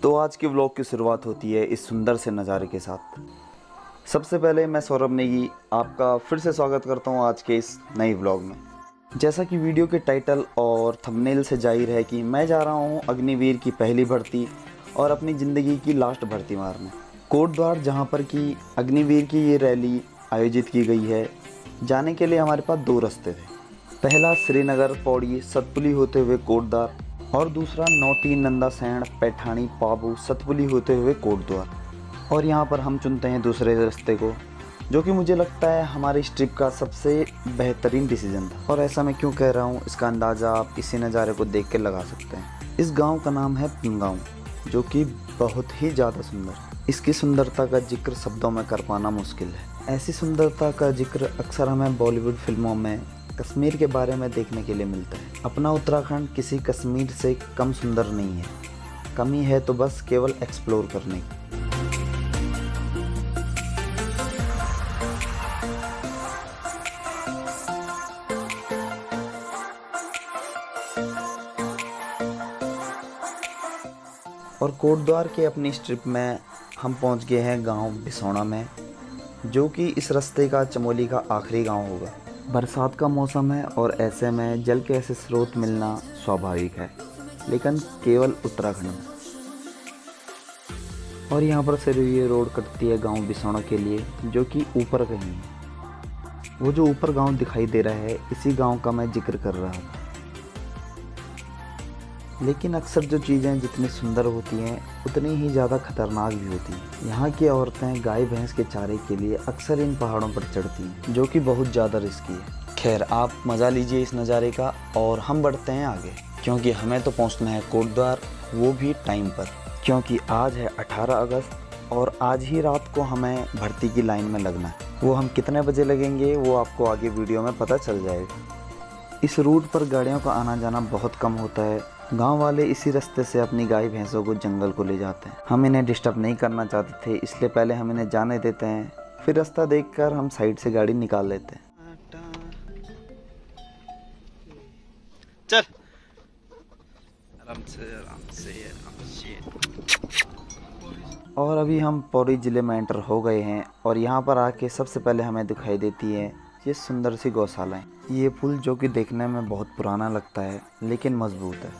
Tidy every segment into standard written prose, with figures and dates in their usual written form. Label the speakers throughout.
Speaker 1: तो आज के व्लॉग की शुरुआत होती है इस सुंदर से नज़ारे के साथ। सबसे पहले मैं सौरभ नेगी आपका फिर से स्वागत करता हूं आज के इस नए व्लॉग में। जैसा कि वीडियो के टाइटल और थंबनेल से जाहिर है कि मैं जा रहा हूं अग्निवीर की पहली भर्ती और अपनी ज़िंदगी की लास्ट भर्ती मारने कोटद्वार, जहां पर कि अग्निवीर की ये रैली आयोजित की गई है। जाने के लिए हमारे पास दो रास्ते थे। पहला श्रीनगर पौड़ी सतपुली होते हुए कोटद्वार और दूसरा नौटी नंदासैण पैठानी पाबू सतपुली होते हुए कोटद्वार। और यहाँ पर हम चुनते हैं दूसरे रास्ते को, जो कि मुझे लगता है हमारी इस ट्रिप का सबसे बेहतरीन डिसीजन था। और ऐसा मैं क्यों कह रहा हूँ, इसका अंदाज़ा आप इसी नज़ारे को देख कर लगा सकते हैं। इस गांव का नाम है पिंगांव, जो कि बहुत ही ज़्यादा सुंदर है। इसकी सुंदरता का जिक्र शब्दों में कर पाना मुश्किल है। ऐसी सुंदरता का जिक्र अक्सर हमें बॉलीवुड फिल्मों में कश्मीर के बारे में देखने के लिए मिलता है। अपना उत्तराखंड किसी कश्मीर से कम सुंदर नहीं है। कमी है तो बस केवल एक्सप्लोर करने की। और कोटद्वार के अपनी इस ट्रिप में हम पहुंच गए हैं गांव बिसौना में, जो कि इस रास्ते का चमोली का आखिरी गांव होगा। बरसात का मौसम है और ऐसे में जल के ऐसे स्रोत मिलना स्वाभाविक है, लेकिन केवल उत्तराखंड में। और यहाँ पर से ये रोड कटती है गांव बिसौना के लिए, जो कि ऊपर कहीं है। वो जो ऊपर गांव दिखाई दे रहा है, इसी गांव का मैं जिक्र कर रहा था। लेकिन अक्सर जो चीज़ें जितनी सुंदर होती हैं उतनी ही ज़्यादा खतरनाक भी होती हैं। यहाँ की औरतें गाय भैंस के चारे के लिए अक्सर इन पहाड़ों पर चढ़ती हैं, जो कि बहुत ज़्यादा रिस्की है। खैर, आप मज़ा लीजिए इस नज़ारे का और हम बढ़ते हैं आगे, क्योंकि हमें तो पहुँचना है कोटद्वार, वो भी टाइम पर। क्योंकि आज है 18 अगस्त और आज ही रात को हमें भर्ती की लाइन में लगना है। वो हम कितने बजे लगेंगे वो आपको आगे वीडियो में पता चल जाएगा। इस रूट पर गाड़ियों का आना जाना बहुत कम होता है। गांव वाले इसी रास्ते से अपनी गाय भैंसों को जंगल को ले जाते हैं। हम इन्हें डिस्टर्ब नहीं करना चाहते थे, इसलिए पहले हम इन्हें जाने देते हैं, फिर रास्ता देखकर हम साइड से गाड़ी निकाल लेते हैं।
Speaker 2: चल आराम से।
Speaker 1: और अभी हम पौड़ी ज़िले में एंटर हो गए हैं और यहाँ पर आके सबसे पहले हमें दिखाई देती है ये सुंदर सी गौशालाएं। ये पुल जो कि देखने में बहुत पुराना लगता है, लेकिन मजबूत है।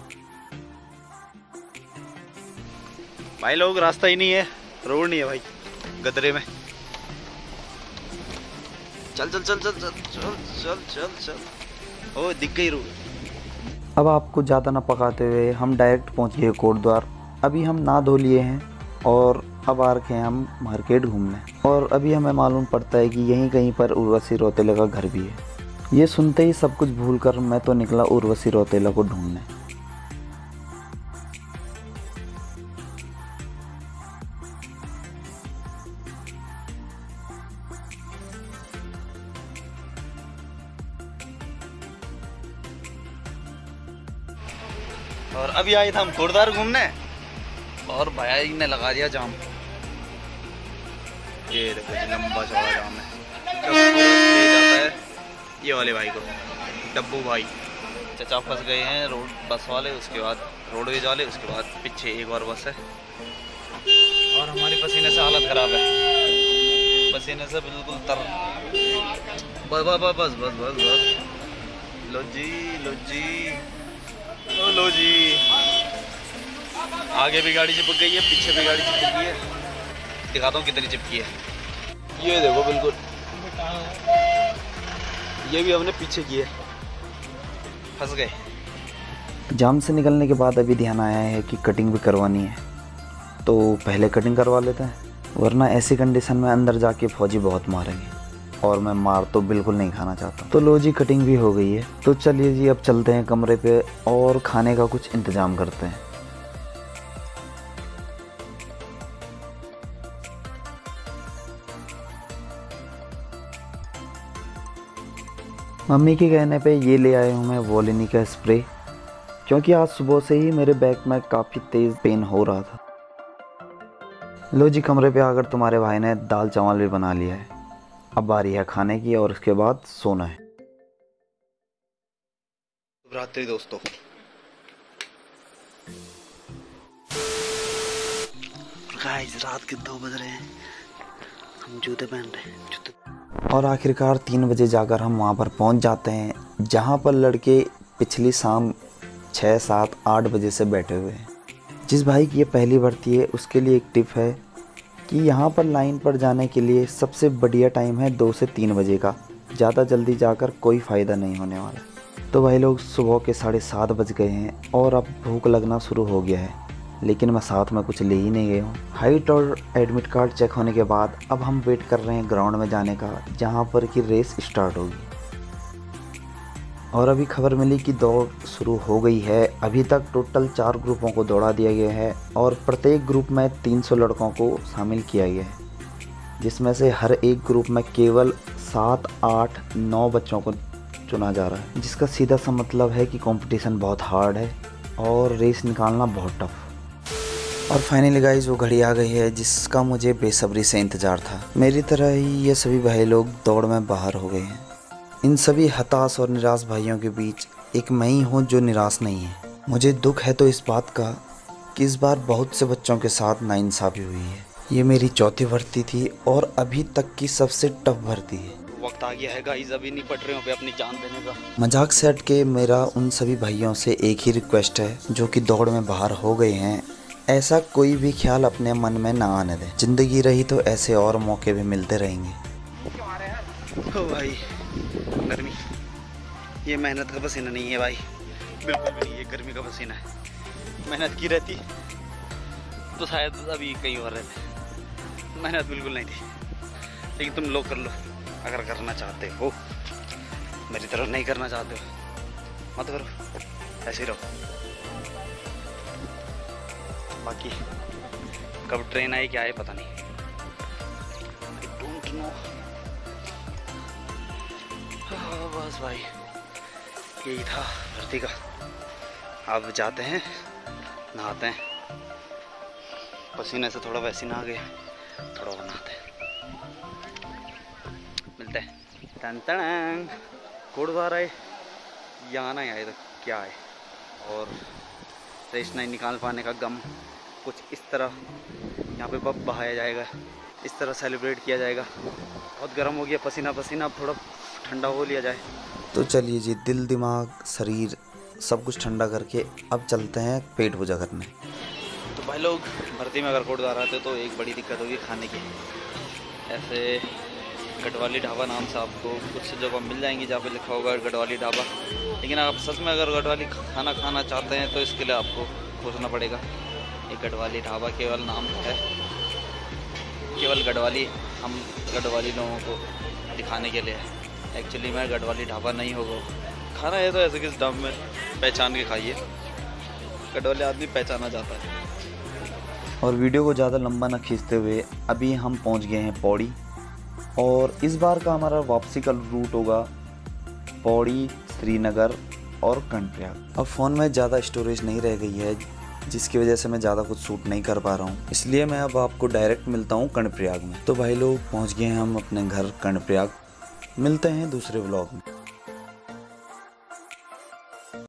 Speaker 2: भाई लोग, रास्ता ही नहीं है, रोड नहीं है भाई, गदरे में। चल चल चल चल चल चल चल चल चल, ओ दिख गई रोड।
Speaker 1: अब आपको ज़्यादा ना पकाते हुए हम डायरेक्ट पहुंच गए कोटद्वार। अभी हम नहा धो लिए हैं और अब आ रखे हैं हम मार्केट घूमने। और अभी हमें मालूम पड़ता है कि यहीं कहीं पर उर्वशी रौतेला का घर भी है। ये सुनते ही सब कुछ भूलकर मैं तो निकला उर्वशी रौतेला को ढूंढने।
Speaker 2: और अभी आए थे हम कोटद्वार घूमने और भाई ने लगा दिया जाम। ये देखो जी, लंबा चौड़ा जाम है। ले जाता है ये वाले भाई को, डब्बू भाई। चचा फंस गए हैं रोड बस वाले, उसके बाद रोडवेज वाले, उसके बाद पीछे एक और बस है। और हमारे पसीने से हालत खराब है, पसीने से बिल्कुल तर। बस बस बस बस बस बस बस। लो जी लो जी लो जी। आगे भी गाड़ी चिपक गई है, पीछे भी गाड़ी चिपक गई है। दिखाता हूँ कितनी चिपकी है। ये देखो, बिल्कुल ये भी हमने पीछे की है, फंस गए।
Speaker 1: जाम से निकलने के बाद अभी ध्यान आया है कि कटिंग भी करवानी है, तो पहले कटिंग करवा लेते हैं, वरना ऐसी कंडीशन में अंदर जाके फौजी बहुत मारेंगे और मैं मार तो बिल्कुल नहीं खाना चाहता। तो लो जी, कटिंग भी हो गई है, तो चलिए जी अब चलते हैं कमरे पे और खाने का कुछ इंतजाम करते हैं। मम्मी के कहने पे ये ले आया हूँ मैं वोलिनी का स्प्रे, क्योंकि आज सुबह से ही मेरे बैक में काफ़ी तेज़ पेन हो रहा था। लो जी, कमरे पे आकर तुम्हारे भाई ने दाल चावल भी बना लिया है। अब बारी है खाने की और उसके बाद सोना है।
Speaker 2: रात्रि दोस्तों, गाइस रात के 2 बज रहे हैं, हम जूते पहन रहे हैं जूते।
Speaker 1: और आखिरकार 3 बजे जाकर हम वहाँ पर पहुँच जाते हैं, जहाँ पर लड़के पिछली शाम 6, 7, 8 बजे से बैठे हुए हैं। जिस भाई की ये पहली भर्ती है उसके लिए एक टिप है कि यहाँ पर लाइन पर जाने के लिए सबसे बढ़िया टाइम है 2 से 3 बजे का। ज़्यादा जल्दी जाकर कोई फ़ायदा नहीं होने वाला। तो भाई लोग सुबह के 7:30 बज गए हैं और अब भूख लगना शुरू हो गया है, लेकिन मैं साथ में कुछ ले ही नहीं गया हूँ। हाइट और एडमिट कार्ड चेक होने के बाद अब हम वेट कर रहे हैं ग्राउंड में जाने का, जहाँ पर कि रेस स्टार्ट होगी। और अभी खबर मिली कि दौड़ शुरू हो गई है। अभी तक टोटल 4 ग्रुपों को दौड़ा दिया गया है और प्रत्येक ग्रुप में 300 लड़कों को शामिल किया गया है, जिसमें से हर एक ग्रुप में केवल 7, 8, 9 बच्चों को चुना जा रहा है, जिसका सीधा सा मतलब है कि कंपटीशन बहुत हार्ड है और रेस निकालना बहुत टफ। और फाइनली गाइस वो घड़ी आ गई है जिसका मुझे बेसब्री से इंतज़ार था। मेरी तरह ही ये सभी भाई लोग दौड़ में बाहर हो गए हैं। इन सभी हताश और निराश भाइयों के बीच एक मैं ही हूँ जो निराश नहीं है। मुझे दुख है तो इस बात का कि इस बार बहुत से बच्चों के साथ नाइंसाफ़ी हुई है। ये मेरी चौथी भर्ती थी और अभी तक की सबसे टफ भर्ती है।
Speaker 2: वक्त आ गया है गाइस, अभी नहीं पटरियों पे अपनी जान देने का।
Speaker 1: मजाक से हट के मेरा उन सभी भाइयों से एक ही रिक्वेस्ट है जो कि दौड़ में बाहर हो गए हैं, ऐसा कोई भी ख्याल अपने मन में ना आने दें। जिंदगी रही तो ऐसे और मौके भी मिलते रहेंगे।
Speaker 2: ओ भाई गर्मी, ये मेहनत का पसीना नहीं है भाई, बिल्कुल भी नहीं। ये गर्मी का पसीना है। मेहनत की रहती तो शायद अभी कहीं और रहते। मेहनत बिल्कुल नहीं थी, लेकिन तुम लोग कर लो अगर करना चाहते हो। मेरी तरफ नहीं करना चाहते हो मत करो, ऐसे ही रहो। बाकी कब ट्रेन आई क्या है पता नहीं, आई डोंट नो। बस भाई यही था भर्ती का। अब जाते हैं, नहाते हैं। पसीने से थोड़ा वैसे नहा गया, थोड़ा और नहाते हैं। मिलते हैं। टन टन कोडवार आए, यहाँ ना आए तो क्या है। और रेस नहीं निकाल पाने का गम कुछ इस तरह यहाँ पे बब बहाया जाएगा, इस तरह सेलिब्रेट किया जाएगा। बहुत गर्म हो गया, पसीना पसीना, अब थोड़ा ठंडा हो लिया जाए।
Speaker 1: तो चलिए जी, दिल दिमाग शरीर सब कुछ ठंडा करके अब चलते हैं पेट पूजा करने।
Speaker 2: तो भाई लोग भर्ती में अगर कोटद्वार आते तो एक बड़ी दिक्कत होगी खाने की। ऐसे गढ़वाली ढाबा नाम से आपको कुछ जगह मिल जाएंगी जहाँ पे लिखा होगा गढ़वाली ढाबा, लेकिन आप सच में अगर गढ़वाली खाना खाना चाहते हैं तो इसके लिए आपको खोजना पड़ेगा। ये गढ़वाली ढाबा केवल नाम है, केवल गढ़वाली, हम गढ़वाली लोगों को दिखाने के लिए है। एक्चुअली में गढ़वाली ढाबा नहीं होगा। खाना है तो ऐसे किस ढाबे में पहचान के खाइए, गढ़वाली आदमी पहचाना जाता है।
Speaker 1: और वीडियो को ज़्यादा लंबा न खींचते हुए अभी हम पहुंच गए हैं पौड़ी, और इस बार का हमारा वापसी का रूट होगा पौड़ी, श्रीनगर और कर्णप्रयाग। अब फ़ोन में ज़्यादा स्टोरेज नहीं रह गई है, जिसकी वजह से मैं ज़्यादा कुछ शूट नहीं कर पा रहा हूँ, इसलिए मैं अब आपको डायरेक्ट मिलता हूँ कर्णप्रयाग में। तो भाई लोग पहुँच गए हैं हम अपने घर कर्णप्रयाग। मिलते हैं दूसरे व्लॉग में।